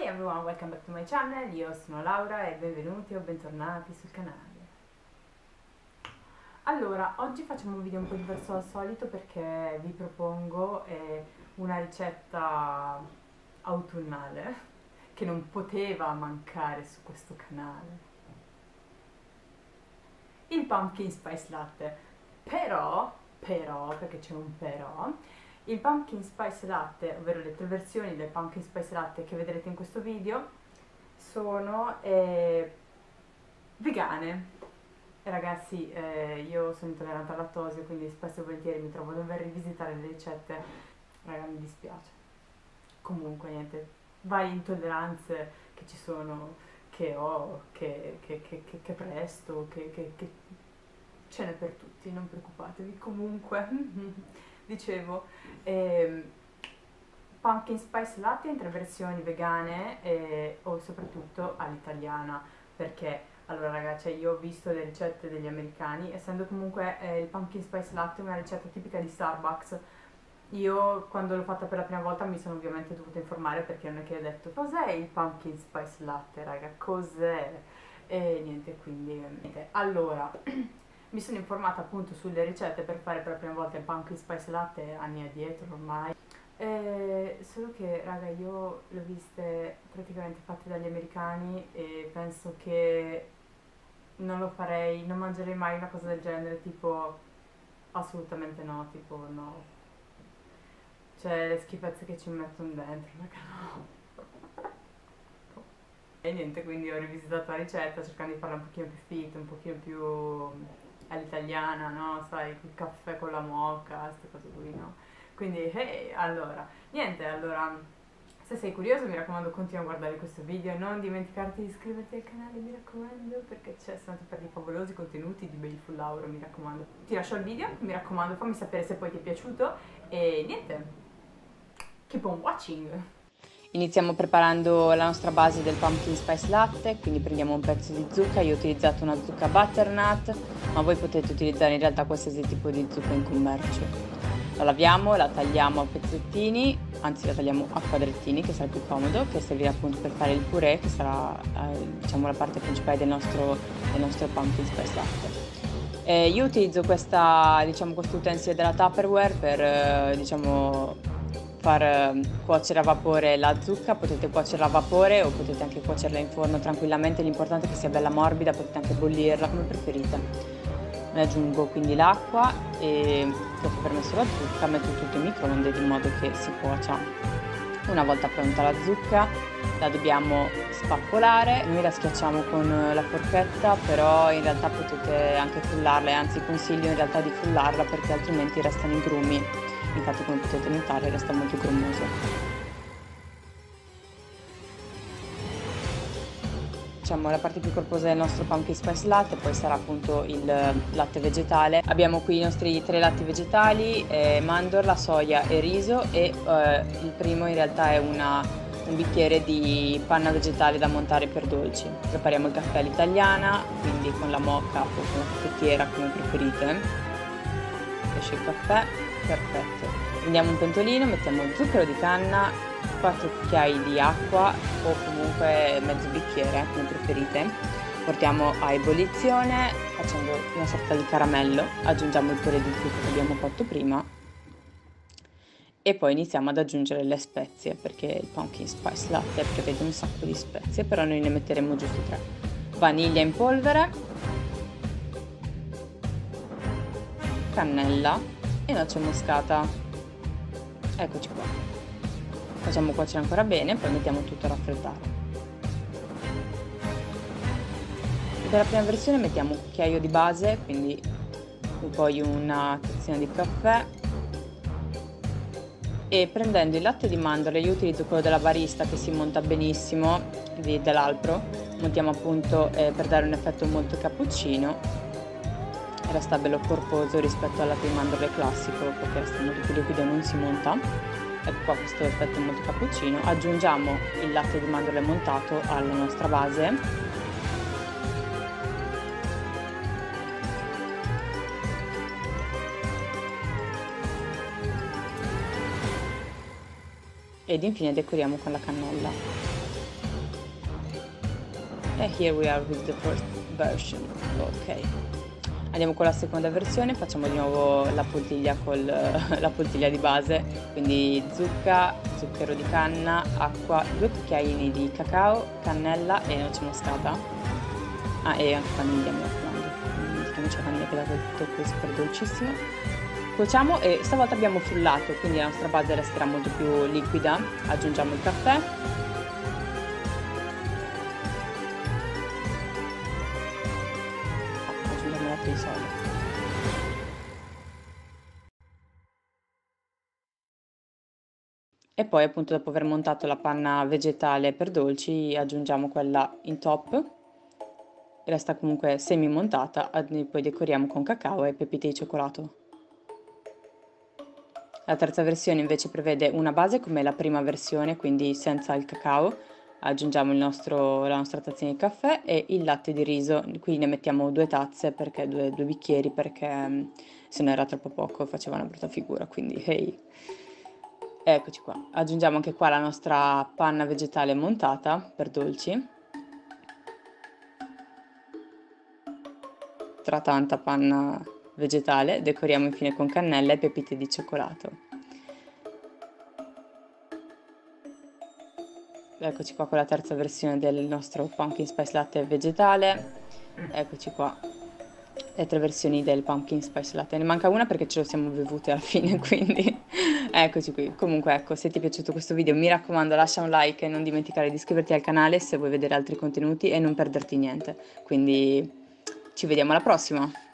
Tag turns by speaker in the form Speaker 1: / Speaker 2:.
Speaker 1: everyone, welcome back to my channel, io sono Laura e benvenuti o bentornati sul canale. Allora, oggi facciamo un video un po' diverso dal solito perché vi propongo una ricetta autunnale che non poteva mancare su questo canale. Il pumpkin spice latte. Però, perché c'è un però, il pumpkin spice latte, ovvero le 3 versioni del pumpkin spice latte che vedrete in questo video, sono vegane. E ragazzi, io sono intollerante al lattosio, quindi spesso e volentieri mi trovo a dover rivisitare le ricette. Raga, mi dispiace. Comunque, niente, varie intolleranze che ci sono, che ho, che presto, che ce n'è per tutti, non preoccupatevi. Comunque, dicevo, pumpkin spice latte in 3 versioni vegane o soprattutto all'italiana, perché allora ragazzi, io ho visto le ricette degli americani, essendo comunque il pumpkin spice latte una ricetta tipica di Starbucks. Io quando l'ho fatta per la prima volta mi sono ovviamente dovuta informare, perché non è che ho detto cos'è il pumpkin spice latte, raga, cos'è? E niente, quindi niente. Allora mi sono informata appunto sulle ricette per fare per la prima volta il pumpkin spice latte anni addietro ormai. Solo che raga, io le ho viste praticamente fatte dagli americani e penso che non lo farei, non mangerei mai una cosa del genere, tipo assolutamente no, tipo no. Cioè le schifezze che ci mettono dentro, raga, no. E niente, quindi ho rivisitato la ricetta cercando di farla un pochino più fit, un pochino più all'italiana, no? Sai, il caffè con la moka, queste cose qui, no? Quindi, allora, niente, allora, se sei curioso mi raccomando continua a guardare questo video, non dimenticarti di iscriverti al canale, mi raccomando, perché sono per dei favolosi contenuti di Beautiful Laura, mi raccomando. Ti lascio il video, mi raccomando, fammi sapere se poi ti è piaciuto e niente, keep on watching!
Speaker 2: Iniziamo preparando la nostra base del pumpkin spice latte, quindi prendiamo un pezzo di zucca, io ho utilizzato una zucca butternut, ma voi potete utilizzare in realtà qualsiasi tipo di zucca in commercio. La laviamo, la tagliamo a pezzettini, anzi la tagliamo a quadrettini che sarà più comodo, che servirà appunto per fare il purè, che sarà diciamo la parte principale del nostro pumpkin spice latte. Io utilizzo questo utensile della Tupperware per far cuocere a vapore la zucca. Potete cuocerla a vapore o potete anche cuocerla in forno tranquillamente, l'importante è che sia bella morbida, potete anche bollirla come preferite. Ne aggiungo quindi l'acqua e dopo aver messo la zucca metto tutto in microonde di modo che si cuocia. Una volta pronta la zucca la dobbiamo spappolare, noi la schiacciamo con la forchetta, però in realtà potete anche frullarla, e anzi consiglio in realtà di frullarla perché altrimenti restano i grumi, infatti come potete notare resta molto grumoso. La parte più corposa del nostro pumpkin spice latte poi sarà appunto il latte vegetale. Abbiamo qui i nostri 3 latti vegetali, mandorla, soia e riso, e il primo in realtà è un bicchiere di panna vegetale da montare per dolci. Prepariamo il caffè all'italiana, quindi con la moka o con la caffettiera come preferite. Esce il caffè, perfetto. Prendiamo un pentolino, mettiamo il zucchero di canna, 4 cucchiai di acqua o comunque mezzo bicchiere come preferite, portiamo a ebollizione facendo una sorta di caramello, aggiungiamo il purè di zucca che abbiamo fatto prima e poi iniziamo ad aggiungere le spezie, perché il pumpkin spice latte prevede un sacco di spezie, però noi ne metteremo giusto 3. Vaniglia in polvere, cannella e noce moscata. Eccoci qua. Facciamo cuocere ancora bene, poi mettiamo tutto a raffreddare. Per la prima versione mettiamo un cucchiaio di base, quindi poi una tazzina di caffè, e prendendo il latte di mandorle, io utilizzo quello della barista che si monta benissimo, dell'Alpro, montiamo appunto per dare un effetto molto cappuccino, resta bello corposo rispetto al latte di mandorle classico perché resta molto più liquido e non si monta. Ecco qua questo effetto molto cappuccino. Aggiungiamo il latte di mandorle montato alla nostra base ed infine decoriamo con la cannella. E here we are with the first version. Ok. Andiamo con la seconda versione, facciamo di nuovo la poltiglia con la poltiglia di base, quindi zucca, zucchero di canna, acqua, 2 cucchiaini di cacao, cannella e noce moscata. Ah, e anche vaniglia, mi raccomando, non dimentichiamoci la vaniglia che dà quel tocco super dolcissimo. Cuociamo e stavolta abbiamo frullato, quindi la nostra base resterà molto più liquida. Aggiungiamo il caffè. Aggiungiamo latte di soia. E poi appunto dopo aver montato la panna vegetale per dolci aggiungiamo quella in top. Resta comunque semi montata, poi decoriamo con cacao e pepite di cioccolato. La terza versione invece prevede una base come la prima versione, quindi senza il cacao. Aggiungiamo la nostra tazzina di caffè e il latte di riso, qui ne mettiamo 2 tazze, perché due bicchieri, perché se no era troppo poco, faceva una brutta figura, quindi hey. Eccoci qua, aggiungiamo anche qua la nostra panna vegetale montata per dolci. Tra tanta panna vegetale, decoriamo infine con cannella e pepite di cioccolato. Eccoci qua con la terza versione del nostro pumpkin spice latte vegetale. Eccoci qua le 3 versioni del pumpkin spice latte. Ne manca una perché ce lo siamo bevute alla fine, quindi eccoci qui. Comunque ecco, se ti è piaciuto questo video mi raccomando lascia un like e non dimenticare di iscriverti al canale se vuoi vedere altri contenuti e non perderti niente. Quindi ci vediamo alla prossima!